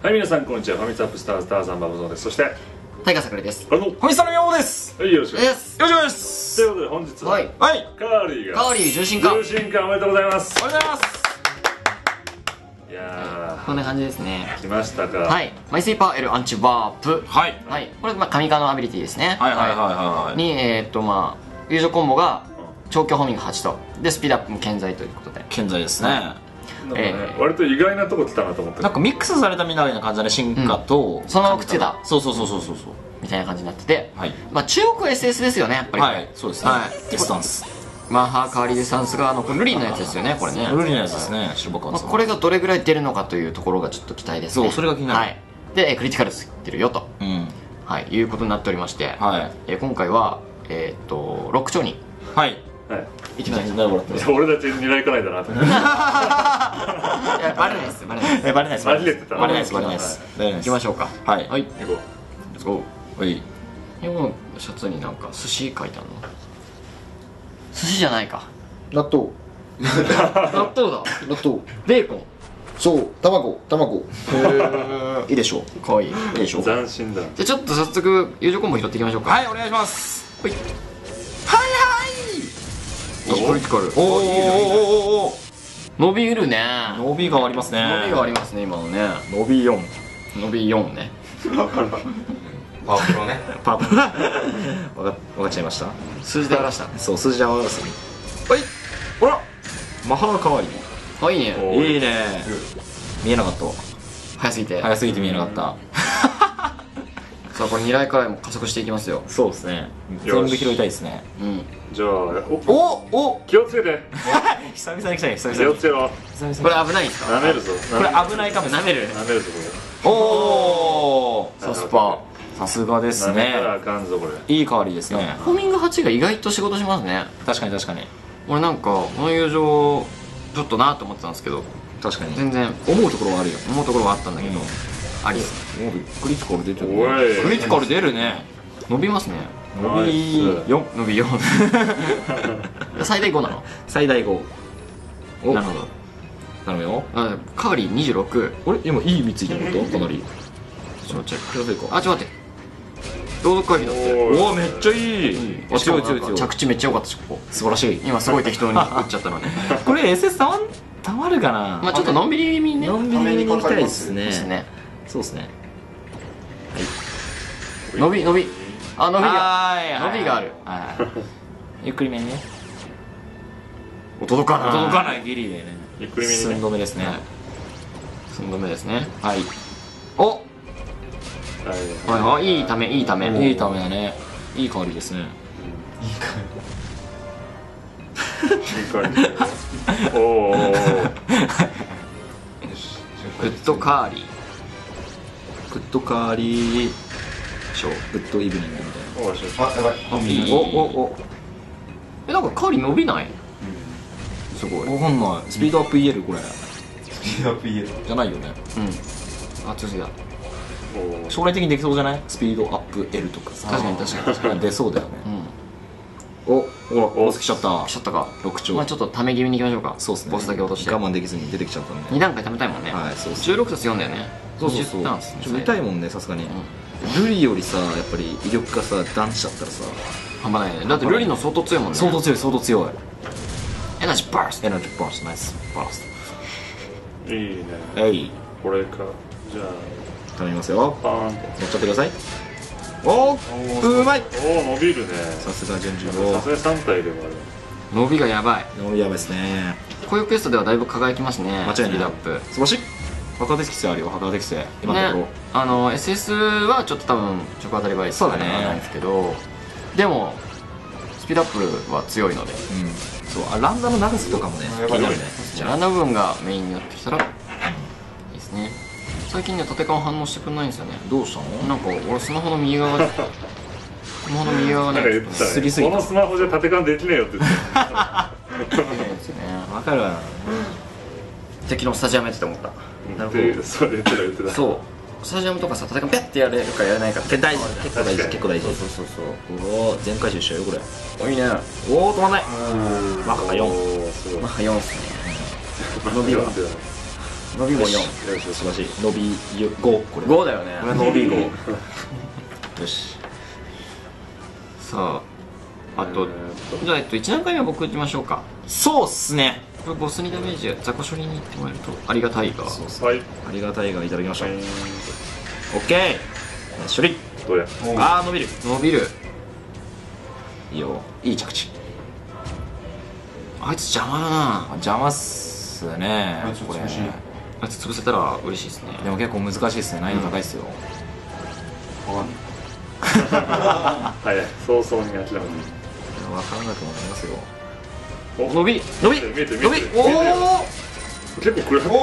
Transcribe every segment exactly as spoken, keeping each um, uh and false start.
はい、皆さんこんにちは。ファミツアップスターズターザンバブゾーです。そしてタイガーさくらです。 あのホイッサルミョウです。 はい、よろしくお願いします。 よろしくお願いします。 ということで本日は、 はいはい、 カーリーがカーリー重心化。 重心化おめでとうございます。 おはようございます。 いやこんな感じですね。 ー来ましたか。 はい。マイスイーパー L アンチワープ。 はいはい。これまあ神化のアビリティですね。 はいはいはいはい。 にえーっとまあ友情コンボが超強ホーミングはちとでスピードアップも健在ということで。 健在ですね。 なんかね、 えー割と意外なとこ来たなと思って。 なんかミックスされたみたいな感じだね、進化とそのままくっつけたそうそうそうそうそうそう。 みたいな感じになってて、 はいまあ中国 エスエス ですよねやっぱり。 はい、そうですね。 はいディスタンス。 マッハカーリーデスタンスがあのこれルリンのやつですよねこれね。 ルリのやつですね、白爆まあ、 発。 これがどれぐらい出るのかというところがちょっと期待ですね。 そうそれが気になるはい、でえークリティカルついてるよと、 うん。 はい、いうことになっておりまして、 はいえー今回はえーっとろくちょうにはい。 はい。 いきましょう。 何笑っていや俺たち狙いかないだなと思って。 いやバレないですよバレないです。 え、バレないです。 バレてたバレないです。バレないです。バレないです。 行きましょうか。 はい。 はい、 行こレッツゴはい。 ー。今のシャツになんか寿司書いてあるの？寿司じゃないか。 納豆納豆だ。 納豆ベーコン。 そう卵卵いいでしょかわいい。 いいでしょう。斬新だ。 じゃあちょっと早速友情コンボ拾っていきましょうか。 はい、お願いします。 はいはいおクリティカル。 はい。おーおーおーおーおー。 伸びるね。 伸びがありますね。 伸びがありますね今のね。 伸びよん。 伸びよんね。 パワプロねパープル。わかわかっちゃいました。 数字で表した。 そう、数字で表す。はい。ほら。マハラカワイあいいね。 おイ。いいね。見えなかったわ。 早すぎて。 早すぎて見えなかった。 さあこれに来からも加速していきますよ。 そうですね。 よし全部拾いたいですね。 うん。 じゃあおおお。 気をつけて。 久々に来たね。久気 々に。 をつけろ。 久々に。 これ危ないんですか？ 舐めるぞ。 これ危ないかも。 舐める。 舐めるぞおお。 サスパ。 さすがです舐めたらあね。 かんぞこれ。 いい香りですね。 ホーミングはちが意外と仕事しますね。 確かに確かに。 俺なんかこの友情ちょっとなと思ってたんですけど確かに。 全然思うところはあるよ。 思うところはあったんだけど、 うんありですね。 クリティカル出てるおいクリティカル出るね。 伸びますね。 伸びよん。 伸びよん。最大ごなの？ 最大ご。おなるほど。 頼むよ。 あカーリーにじゅうろく。 あれ今いい意味ついてることかなり。 ちょっと待って。 気のせいか。 あちょっと待って。朗読会議だって。 おおおめっちゃいい。あしかも強い強い強い。 着地めっちゃ良かったしここ。 素晴らしい。 今すごい適当に打っちゃったのに。 これ エスエス たまんたまるかな。 まあちょっとのんびり気味にね。 のんびりに行きたいですね。 ですね。 そうですね。 伸び伸び。あ伸びがはい伸びがある。 はいゆっくりめにね。 届かない。 届かないギリでね。 ゆっくりめにね寸止めですね。 寸止めですね。 はい。おはいはいはいいいためいいため。 いいためだね。いい香りですね。 いい感じ。おお。 グッドカーリー。 グッドカーリーショー。グッドイブニングみたいな。 おおしよし。 あやばいいいおおお。 えなんかカーリー伸びない？すごい。 わかんない。スピードアップ イーエル これ。 スピードアップイエローじゃないよね。 うん。あ強すぎだ。 お将来的にできそうじゃない？スピードアップ L とかさ。 確かに確かに確かに。 出そうだよね。 うん。 おほらボス来ちゃった来ちゃったか。 ろく丁。 まあちょっとため気味にいきましょうか。 そうですね。 ボスだけ落として。 我慢できずに出てきちゃったんで。 に段階ためたいもんね。 はいそうですじゅうろくたすよんだよね。 そうそうそう。 にじゅうダンスねちょっと見たいもんね、さすがに。ルリよりさ、やっぱり威力がさ、ダンしちゃったらさ、 半端ないね。だってルリの相当強いもんね。 相当強い、相当強い。 エナジーバースト。 エナジーバースト、ナイスバースいいね。 ト。えい、 これか。じゃ頼みますよ。 あパーンと。 乗っちゃってください。おー、うまい。 おお伸びるね。 さすが順さ調。 すがさん体でもある。 伸びがやばい。 おやばいですね。 こういうクエストではだいぶ輝きますね。 間違いないスピードアップ。 素晴らしい。博多適性あるよ、博多適性。今のとこね、あの エスエス はちょっと多分直当たり倍しかそうだねないんですけど、でもスピードアップは強いので、 ろ。うん。そう、あ、ランダの長さとかもね、気になるね。 じゃあランダム部分がメインになってきたらいいですね。最近ね縦感反応してくんないんですよね。 どうしたの？ なんか俺スマホの右側がスマホの右側がなんかね言ってたね。 すりすぎたこのスマホじゃ縦感できねえよって言ってた。 そうなんですよね。 わかるわ。 敵のスタジアムやってて思った。 なるほどでそう言ってた言ってた。 そうスタジアムとかさ縦感ピャッてやれるかやらないかって大事、結構大事、結構大事。 そうそうそうそうおお、全回収しちゃうよ、これ。 おいいね。 おお、止まんない。 うんマッハがよん。 おーすごいマッハよんっすね。伸びはなんでだろう伸びもよん。 よし素晴らしい。伸びごこれごだよね。 これ伸びごよしさあ、あと、じゃあ、えっと、いち段階目は僕行きましょうか。 そうっすね。 これボスにダメージ、雑魚処理に行ってもらえるとありがたいが。 そうそうはい。 ありがたいがいただきました。 はい。 オッケー処理。 どうや。 あー伸びる。 伸びる。 いいよ、いい着地。 あいつ邪魔だな。 邪魔っすねこれ。 あいつ潰せたら嬉しいですね。 でも結構難しいっすね。難易度高いっすよ。 はい。早々に諦めて。 分からなくもなりますよ。 お、 伸び伸び見えてる見えてる。 伸びおお結構これ張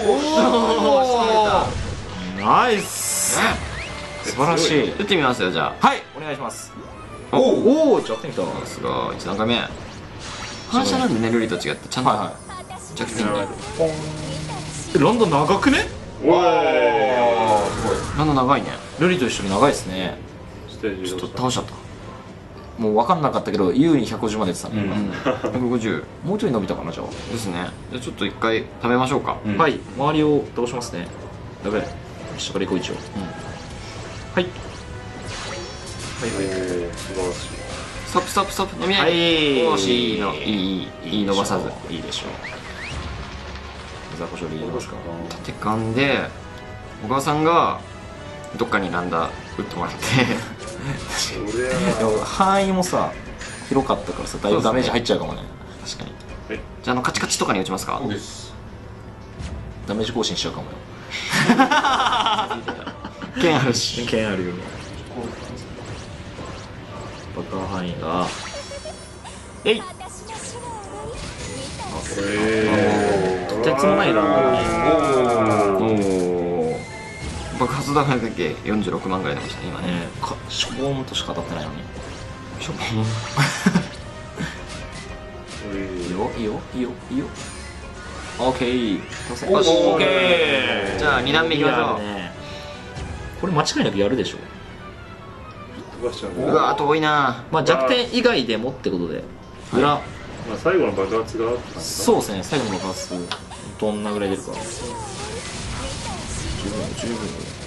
ったな。 ナイス素晴らしい。 打ってみますよ、じゃあ。 はいお願いします。 おおお弱点きた。はさすがいち段階目。反射なんでね、ルリと違ってちゃんといは弱点に。 い。ランド長くね。 おい。 ランド長いね。 ルリと一緒に長いですね。 ステージちょっと倒しちゃった。 もう分かんなかったけど優にひゃくごじゅうまで出てたね。 うん、ひゃくごじゅもうちょい伸びたかなじゃあ。 うですね。じゃあちょっと一回食べましょうか。 うんはい周りを倒しますね。やべえ下から行こう一応。はいはいはい。素晴らしい。 ストップストップストップ飲み合。 はいいよし、いいの、いいいいいい伸ばさず。 いいでしょう。雑魚処理いきますか。 ってかんで、小川さんがどっかにランダー打ってもらってそりゃでも範囲もさ広かったからさだいぶダメージ入っちゃうかもね。 確かに。 はい。 じゃあ、あのカチカチとかに打ちますか。 ダメージ更新しちゃうかもよ。 剣あるし。 剣あるよ。爆破範囲がえいえとてつもないランダムにおお。爆発ダメだけよんじゅうろくまんぐらい出ましたね、今ね。 ねかしょぼーんとしか当たってないのに。 しょぼいいよいいよいいよいいよ。オッケー倒せ。 よしオッケー。 じゃあに段目いきましょうねこれ間違いなくやるでしょ。 飛ばしちゃううわー遠いな。 まあ弱点以外でもってことで裏、 まあ最後の爆発があったんですか。 そうですね最後の爆発どんなぐらい出るか。十分十分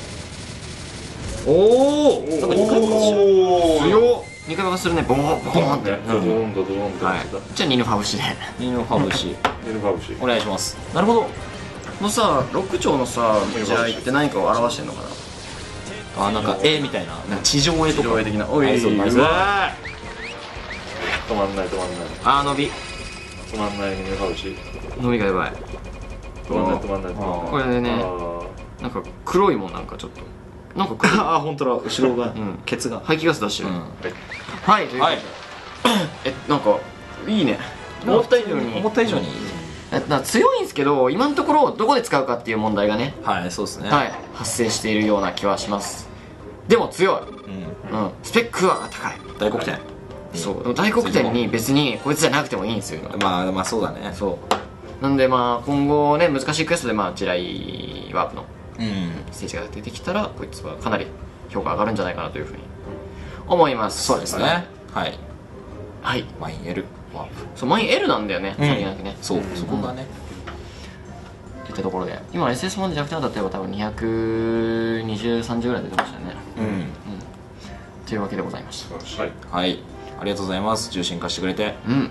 おおなんかにかい爆発しちゃう。 強っ。にかい爆発するね。ボーンボーンって。 ね、ドドーンとドドーンとはいしてた。。 じゃあニヌファブシで。 ニノファブシエルファブシ。 お願いします。なるほど。 のさ、六丁のさ、地雷って何かを表してんのかな。 あなんか絵みたいななんか地上絵とか地上絵的な。おい、 ありそうナイス。 うわ止まんない止まんない。 あー伸び。 止まんないエルファブシ。 伸びがやばい。 止まんない止まんない止まんない。 これでね、 あなんか黒いもん、なんかちょっと。なんか黒い。 あ本当だ後ろがんケツが排気ガス出してる。 うんはい、ということではいえ、なんか、いいね。思った以上に。 思った以上にえだから強いんですけど、今のところどこで使うかっていう問題がね、 はいそうですねはい、発生しているような気はします。でも強い。 うんうん。スペックは高い。 大黒天そう。でも大黒天に別にこいつじゃなくてもいいんですよ、今。 まあまあそうだねそう。なんでまあ、今後ね、難しいクエストでまあ、地雷ワープのうんステージが出てきたら、こいつはかなり評価上がるんじゃないかなというふうに思います。 そうですねはいはい。 マイン L ワープそう、マイン L なんだよね、 うん先なくね。 そうそこがねっていったところで、今 エスエスワン で弱点当たってれば多分にひゃくにじゅう、さんじゅうぐらい出てましたよね。 うんというわけでございました。 はい。 はいありがとうございます重心貸してくれてうん。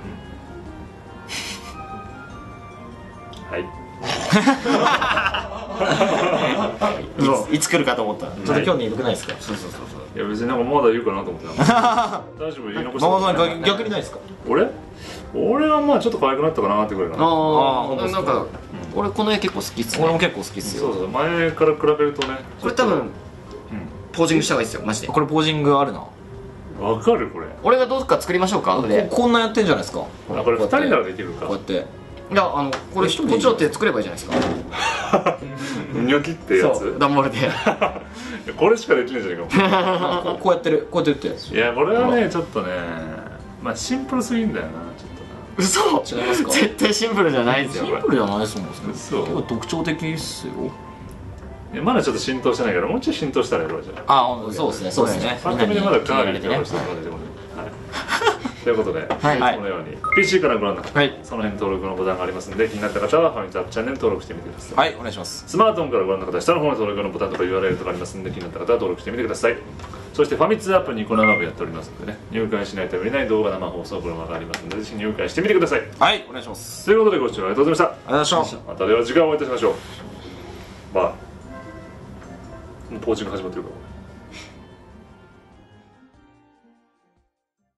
はい。 いつ来るかと思った。 ちょっと今日鈍くないですかそうそうそうそう。 いや別になんかまだ言うかなと思ってた。大丈夫言い残したママことないさん逆にないですか俺俺はまあちょっと可愛くなったかなってくらいかな。 あ本当あ、 ですかなんか、俺この絵結構好きっすね。 俺も結構好きっすよそうそう前から比べるとね。 これ多分、ポージングした方がいいですよ、マジで。 これポージングあるなわかるこれ。 俺がどうか作りましょうか、後で。 ここんなやってんじゃないですかあこれ二人ならできるかこうや。っていや、あの、これ、 一人でいいこっちの手作ればいいじゃないですか。 ニョキってやつ。 そう、段ボールで。 いやこれしかできないじゃないかも。 こうこうやってるこうやって打っていやこれはねちょっとねまあシンプルすぎんだよなちょっ嘘違いますか絶対シンプルじゃないですよ、これ。 シンプルじゃないですもん嘘結構特徴的っすよとないやまだちょっと浸透してないからもうちょい浸透したらやろうじゃん。 あそうですねそうですねパッと見でまだかなり気に入られてねやろうしてもらってもねはいということで、 はいこのように ピーシー からご覧の方、 はいその辺登録のボタンがありますので、気になった方はファミツアップチャンネル登録してみてください。 はいお願いします。 スマートフォンからご覧の方は下の方に登録のボタンとか ユーアールエル とかありますので、気になった方は登録してみてください。そしてファミツアップニコ生部やっておりますのでね、入会しないと見れない動画生放送車がありますので、ぜひ入会してみてください。 はいお願いします。 ということでご視聴ありがとうございましありがとうございました。 た。またでは次回お会いいたしましょう。バイ。もうポーチング始まってるから。